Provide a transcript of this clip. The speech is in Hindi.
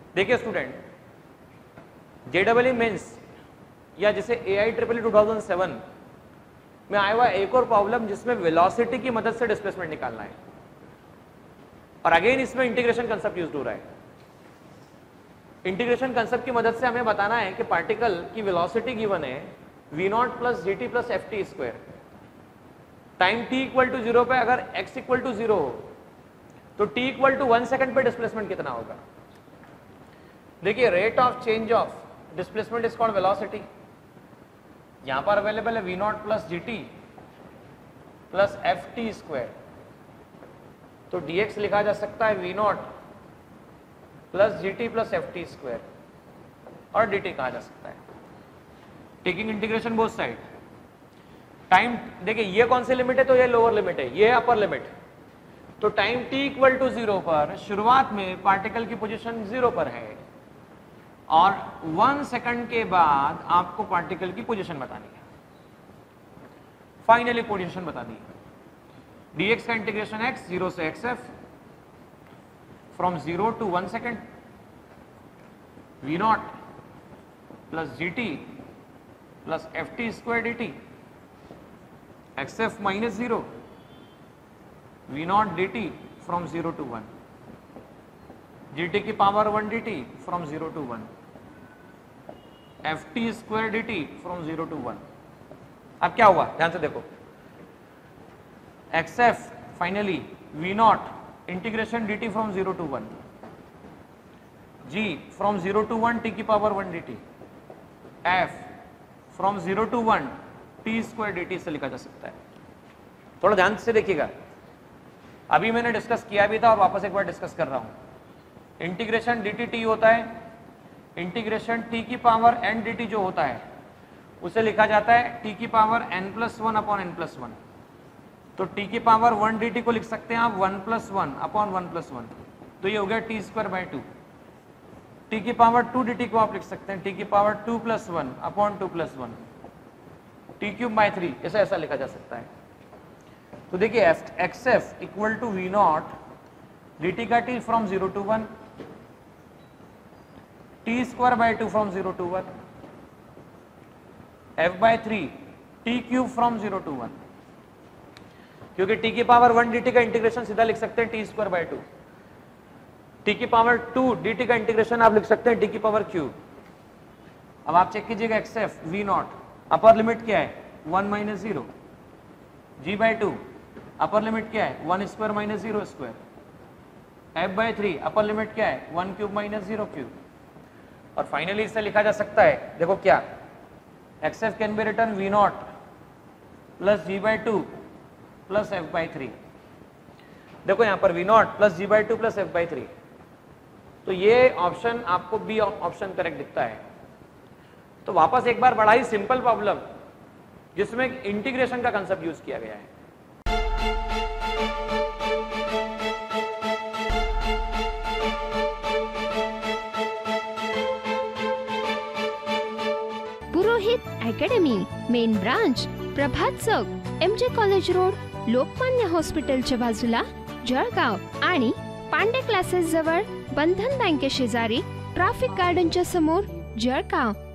देखिए स्टूडेंट, JEE मेंस या जिसे AIEEE 2007 में आया हुआ एक और प्रॉब्लम जिसमें वेलोसिटी की मदद से डिस्प्लेसमेंट निकालना है, और अगेन इसमें इंटीग्रेशन कंसेप्ट यूज हो रहा है। इंटीग्रेशन कंसेप्ट की मदद से हमें बताना है कि पार्टिकल की वेलोसिटी गिवन है v0 plus gt plus ft square, time t equal to 0 पे अगर x इक्वल टू 0 हो तो t इक्वल टू 1 सेकंड पे डिस्प्लेसमेंट कितना होगा। देखिए rate of change of displacement is called velocity. यहां पर अवेलेबल है v0 plus gt plus ft square, तो dx लिखा जा सकता है v0 plus gt plus ft square, और dt कहा जा सकता है। Taking integration both side, time देखिए ये कौन सी लिमिट है, तो ये लोअर लिमिट है, ये अपर लिमिट। तो टाइम t इक्वल टू 0 पर शुरुआत में पार्टिकल की पोजीशन 0 पर है, और 1 सेकंड के बाद आपको पार्टिकल की पोजीशन बतानी है, फाइनली पोजीशन बतानी है। dx का इंटीग्रेशन x 0 से xf from 0 to 1 second, v0 plus gt plus ft square dt, xf minus 0, v0 dt from 0 to 1, gt की power 1 dt from 0 to 1, ft square dt from 0 to 1। अब क्या हुआ, ध्यान से देखो, xf finally v0 integration dt from 0 to 1, g from 0 to 1 t की power 1 dt, f from 0 to 1 t square dt से लिखा जा सकता है। थोड़ा ध्यान से देखिएगा, अभी मैंने डिस्कस किया भी था और वापस एक बार डिस्कस कर रहा हूं। इंटीग्रेशन dt t होता है, इंटीग्रेशन t की पावर n dt जो होता है उसे लिखा जाता है t की power n plus 1 upon n plus 1। तो t की पावर 1 dt को लिख सकते हैं आप 1 प्लस 1 अपॉन 1 प्लस 1, तो ये हो गया t स्क्वायर बाई 2। t की पावर 2 dt को आप लिख सकते हैं t की power 2 plus 1 upon 2 plus 1, t cube by 3, ऐसा लिखा जा सकता है। तो देखिए xf equal to v0 dt का t from 0 to 1, t square by 2 from 0 to 1, f by 3 t cube from 0 to 1, क्योंकि t की पावर 1 dt का इंटीग्रेशन सीधा लिख सकते हैं t स्क्वायर बाई 2, t की पावर 2 dt का इंटीग्रेशन आप लिख सकते हैं t की पावर क्यूब। अब आप चेक कीजिएगा xf v0 अपर लिमिट क्या है 1 minus 0, g by 2 upper limit क्या है 1 square minus 0 square, f by 3 upper limit क्या है 1 क्यूब माइनस 0 क्यूब, और फाइनली इसे लिखा जा सकता है, देखो क्या, xf can be written v0 plus g by 2 plus f by 3। देखो यहाँ पर v0 plus g by 2 plus f by 3, तो ये ऑप्शन आपको बी ऑप्शन करेक्ट दिखता है। तो वापस एक बार बड़ा ही सिंपल प्रॉब्लम जिसमें इंटीग्रेशन का कंसेप्ट यूज किया गया है। Purohit academy, main branch Prabhat Chowk, MJ college road, Lokmanya हॉस्पिटलच्या बाजूला, जळगाव, आणि पांडे क्लासेस जवळ, बंधन बँके शेजारी, ट्रॅफिक गार्डनच्या समोर, जळगाव।